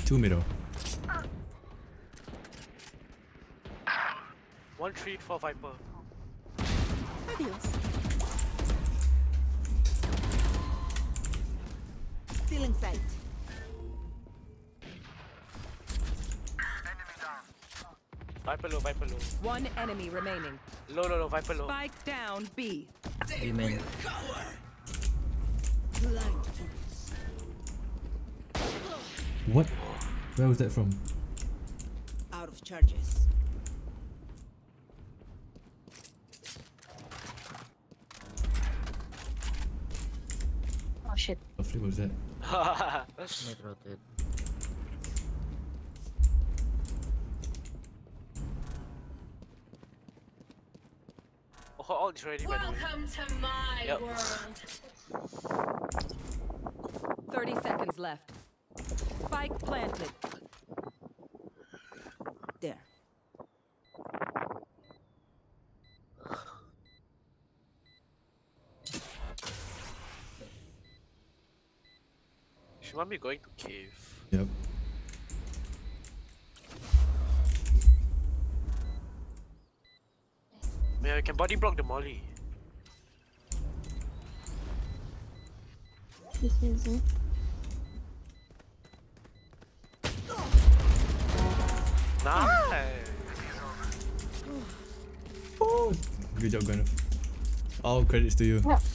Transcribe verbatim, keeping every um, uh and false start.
Two middle. One three four Viper. Adios. Still in sight. Viper low, Viper low. One enemy remaining. Low, low, low, Viper low. Spike down B. Hey man. Blind. What? Where was that from? Out of charges. Oh shit. What flip was that? Mid rotate. Oh, all is ready by the way. Welcome to my Yep. world. thirty seconds left. Spike planted. There. She want me going to cave. Yep. Yeah, I can body block the molly. This is it. Nice. Oh, good job, Gwyneth. All credits to you. Yeah.